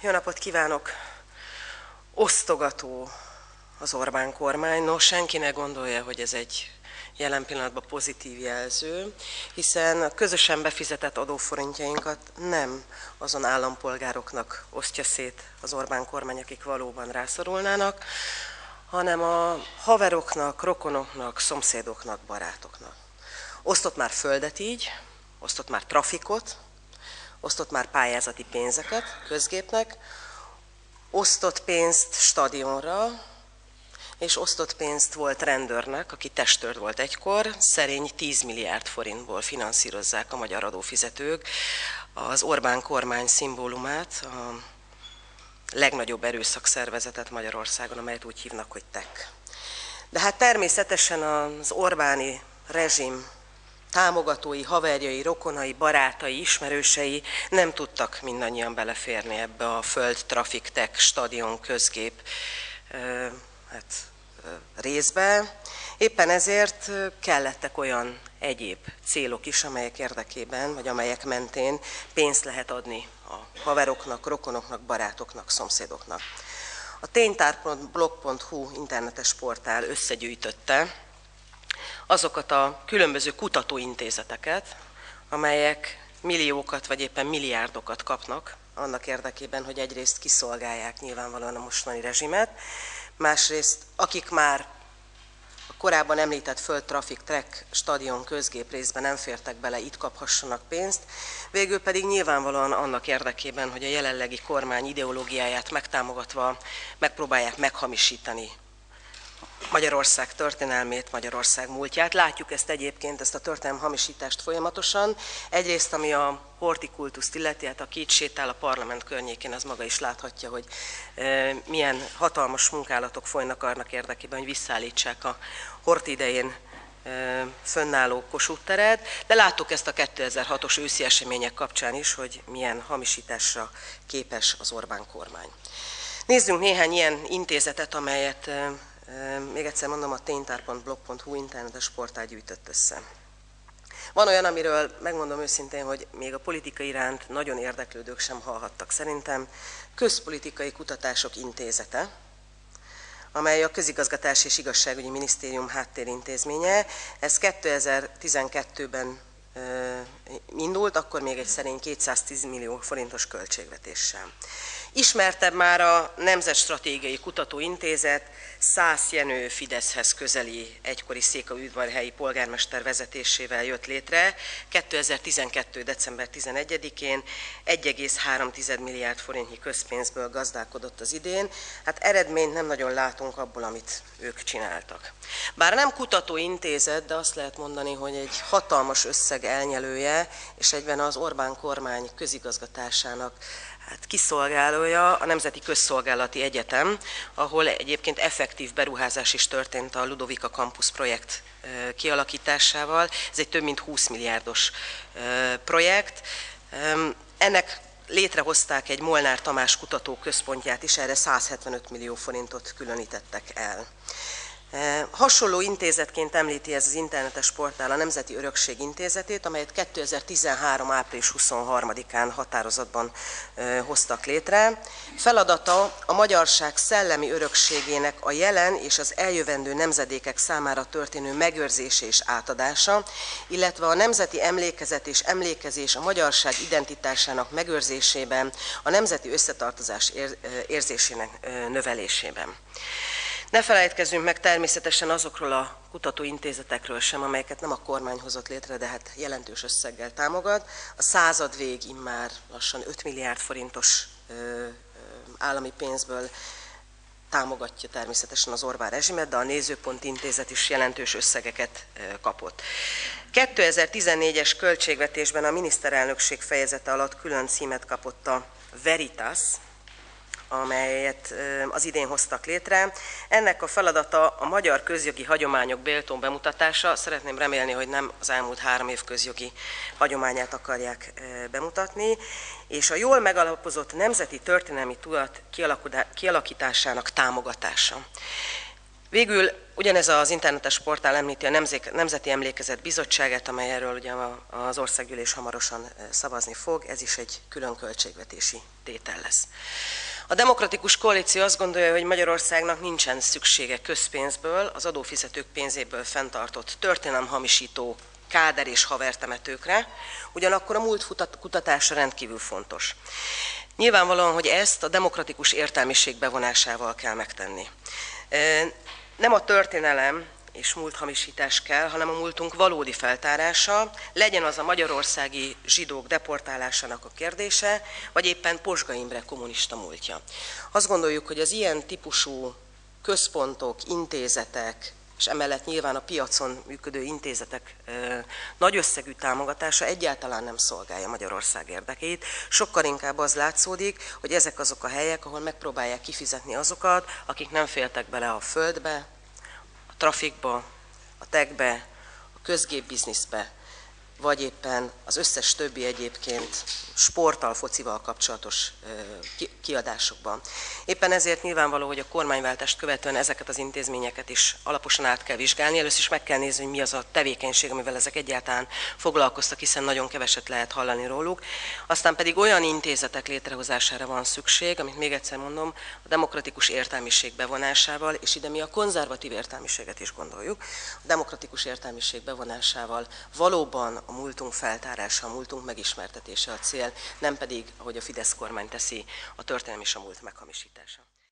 Jó napot kívánok! Osztogató az Orbán kormány. No, senki ne gondolja, hogy ez egy jelen pillanatban pozitív jelző, hiszen a közösen befizetett adóforintjainkat nem azon állampolgároknak osztja szét az Orbán kormány, akik valóban rászorulnának, hanem a haveroknak, rokonoknak, szomszédoknak, barátoknak. Osztott már földet így, osztott már trafikot, osztott már pályázati pénzeket közgépnek, osztott pénzt stadionra, és osztott pénzt volt rendőrnek, aki testőr volt egykor, szerény 10 milliárd forintból finanszírozzák a magyar adófizetők az Orbán kormány szimbólumát, a legnagyobb erőszakszervezetet Magyarországon, amelyet úgy hívnak, hogy TEK. De hát természetesen az Orbáni rezsim támogatói, haverjai, rokonai, barátai, ismerősei nem tudtak mindannyian beleférni ebbe a föld, trafik, tech, stadion, közgép részbe. Éppen ezért kellettek olyan egyéb célok is, amelyek érdekében, vagy amelyek mentén pénzt lehet adni a haveroknak, rokonoknak, barátoknak, szomszédoknak. A ténytár.blog.hu internetes portál összegyűjtötte azokat a különböző kutatóintézeteket, amelyek milliókat vagy éppen milliárdokat kapnak annak érdekében, hogy egyrészt kiszolgálják nyilvánvalóan a mostani rezsimet, másrészt akik már a korábban említett föld, trafik, trek, stadion, közgép részben nem fértek bele, itt kaphassanak pénzt, végül pedig nyilvánvalóan annak érdekében, hogy a jelenlegi kormány ideológiáját megtámogatva megpróbálják meghamisítani Magyarország történelmét, Magyarország múltját. Látjuk ezt egyébként, ezt a történelmi hamisítást folyamatosan. Egyrészt, ami a hortikultuszt illeti, hát aki itt sétál a parlament környékén, az maga is láthatja, hogy milyen hatalmas munkálatok folynak annak érdekében, hogy visszaállítsák a hort idején fönnálló Kossuth teret, de láttuk ezt a 2006-os őszi események kapcsán is, hogy milyen hamisításra képes az Orbán kormány. Nézzünk néhány ilyen intézetet, amelyet még egyszer mondom, a ténytár.blog.hu internetes portál gyűjtött össze. Van olyan, amiről megmondom őszintén, hogy még a politika iránt nagyon érdeklődők sem hallhattak. Szerintem Közpolitikai Kutatások Intézete, amely a Közigazgatási és Igazságügyi Minisztérium háttérintézménye. Ez 2012-ben indult, akkor még egy szerény 210 millió forintos költségvetéssel. Ismertebb már a Nemzetstratégiai Kutatóintézet, Szász Jenő Fideszhez közeli egykori székelyudvarhelyi polgármester vezetésével jött létre. 2012. december 11-én 1,3 milliárd forintnyi közpénzből gazdálkodott az idén. Hát eredményt nem nagyon látunk abból, amit ők csináltak. Bár nem kutatóintézet, de azt lehet mondani, hogy egy hatalmas összeg elnyelője, és egyben az Orbán kormány közigazgatásának kiszolgálója a Nemzeti Közszolgálati Egyetem, ahol egyébként effektív beruházás is történt a Ludovika Campus projekt kialakításával. Ez egy több mint 20 milliárdos projekt. Ennek létrehozták egy Molnár Tamás kutatóközpontját is, erre 175 millió forintot különítettek el. Hasonló intézetként említi ez az internetes portál a Nemzeti Örökség Intézetét, amelyet 2013. április 23-án határozatban hoztak létre. Feladata a magyarság szellemi örökségének a jelen és az eljövendő nemzedékek számára történő megőrzése és átadása, illetve a nemzeti emlékezet és emlékezés a magyarság identitásának megőrzésében, a nemzeti összetartozás érzésének növelésében. Ne felejtkezzünk meg természetesen azokról a kutatóintézetekről sem, amelyeket nem a kormány hozott létre, de hát jelentős összeggel támogat. A századvég immár lassan 5 milliárd forintos állami pénzből támogatja természetesen az Orbán rezsimet, de a Nézőpont Intézet is jelentős összegeket kapott. 2014-es költségvetésben a miniszterelnökség fejezete alatt külön címet kapott a Veritas, amelyet az idén hoztak létre. Ennek a feladata a magyar közjogi hagyományok méltó bemutatása. Szeretném remélni, hogy nem az elmúlt 3 év közjogi hagyományát akarják bemutatni, és a jól megalapozott nemzeti történelmi tudat kialakításának támogatása. Végül ugyanez az internetes portál említi a Nemzeti Emlékezet Bizottságát, amely erről ugye az országgyűlés hamarosan szavazni fog, ez is egy külön költségvetési tétel lesz. A Demokratikus Koalíció azt gondolja, hogy Magyarországnak nincsen szüksége közpénzből, az adófizetők pénzéből fenntartott történelemhamisító káder és havertemetőkre, ugyanakkor a múlt kutatása rendkívül fontos. Nyilvánvalóan, hogy ezt a demokratikus értelmiség bevonásával kell megtenni. Nem a történelem és múlthamisítás kell, hanem a múltunk valódi feltárása, legyen az a magyarországi zsidók deportálásának a kérdése, vagy éppen Pozsga Imre kommunista múltja. Azt gondoljuk, hogy az ilyen típusú központok, intézetek, és emellett nyilván a piacon működő intézetek nagy összegű támogatása egyáltalán nem szolgálja Magyarország érdekét. Sokkal inkább az látszódik, hogy ezek azok a helyek, ahol megpróbálják kifizetni azokat, akik nem féltek bele a földbe, a trafikba, a techbe, a közgépbizniszbe, vagy éppen az összes többi egyébként sporttal, focival kapcsolatos kiadásokban. Éppen ezért nyilvánvaló, hogy a kormányváltást követően ezeket az intézményeket is alaposan át kell vizsgálni. Először is meg kell nézni, hogy mi az a tevékenység, amivel ezek egyáltalán foglalkoztak, hiszen nagyon keveset lehet hallani róluk. Aztán pedig olyan intézetek létrehozására van szükség, amit még egyszer mondom, a demokratikus értelmiség bevonásával, és ide mi a konzervatív értelmiséget is gondoljuk, a demokratikus értelmiség bevonásával valóban a múltunk feltárása, a múltunk megismertetése a cél, nem pedig, ahogy a Fidesz kormány teszi, a történelem és a múlt meghamisítása.